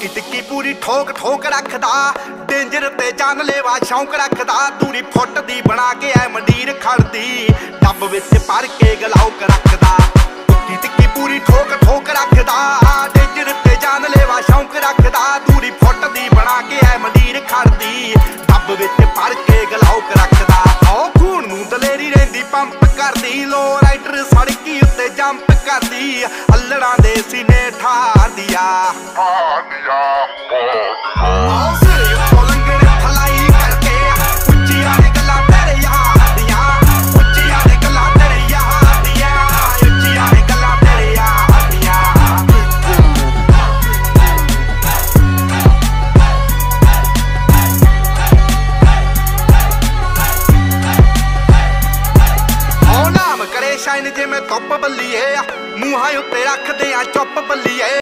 ਟਿੱਕੀ ਟਿੱਕੀ ਪੂਰੀ ਠੋਕ ਠੋਕ ਰੱਖਦਾ, ਡੇਂਜਰ ਤੇ ਜਾਨਲੇਵਾ ਸ਼ੌਂਕ ਰੱਖਦਾ। ਦੂਰੀ ਫੁੱਟ ਦੀ ਬਣਾ ਕੇ ਐ ਮੰਡੀਰ ਖੜਦੀ, ਡੱਬ ਵਿੱਚ ਭਰ ਕੇ ਗਲਾਉਕ ਰੱਖਦਾ। ਟਿੱਕੀ ਟਿੱਕੀ ਪੂਰੀ ਠੋਕ ਠੋਕ ਰੱਖਦਾ, ਡੇਂਜਰ ਤੇ ਜਾਨਲੇਵਾ ਸ਼ੌਂਕ ਰੱਖਦਾ। ਦੂਰੀ ਫੁੱਟ ਦੀ ਬਣਾ ਕੇ ਐ ਮੰਡੀਰ ਖੜਦੀ, ਡੱਬ ਵਿੱਚ ਭਰ ਕੇ ਗਲਾਉਕ ਰੱਖਦਾ। ਓ ਖੂਨ ਨੂੰ ਦਲੇਰੀ ਰਹਿੰਦੀ ਪੰਪ ਕਰਦੀ, ਲੋ ਰਾਈਡਰ ਸੜਕੀ ਉੱਤੇ ਜੰਪ ਕਰਦੀ। ਅੱਲੜਾਂ ਦੇ ਸੀਨੇ ਠਾਰਦੀ ਆ, ਸਿਰੇ ਉੱਤੋਂ ਲੰਘਣ ਫਲਾਈ ਕਰਕੇ। ਉੱਚੀਆਂ ਨੇ ਗੱਲਾਂ ਤੇਰੇ ਯਾਰ ਦੀਆਂ, ਉੱਚੀਆਂ ਨੇ ਗੱਲਾਂ ਤੇਰੇ ਯਾਰ ਦੀਆਂ, ਉੱਚੀਆਂ ਨੇ ਗੱਲਾਂ ਤੇਰੇ ਯਾਰ ਦੀਆਂ। ਓ ਨਾਮ ਕਰੇ ਸ਼ਾਈਨ ਜਿਵੇਂ ਧੁੱਪ ਬੱਲੀਏ, ਮੂੰਹਾਂ ਉੱਤੇ ਰੱਖਦੇ ਆ ਚੁੱਪ ਬੱਲੀਏ।